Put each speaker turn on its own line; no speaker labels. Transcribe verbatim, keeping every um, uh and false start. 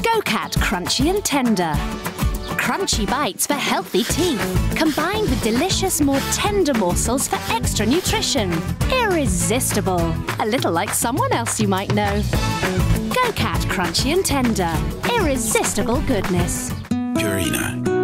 Go-Cat Crunchy and Tender. Crunchy bites for healthy teeth, combined with delicious, more tender morsels for extra nutrition. Irresistible. A little like someone else you might know. Go-Cat Crunchy and Tender. Irresistible goodness.
Purina.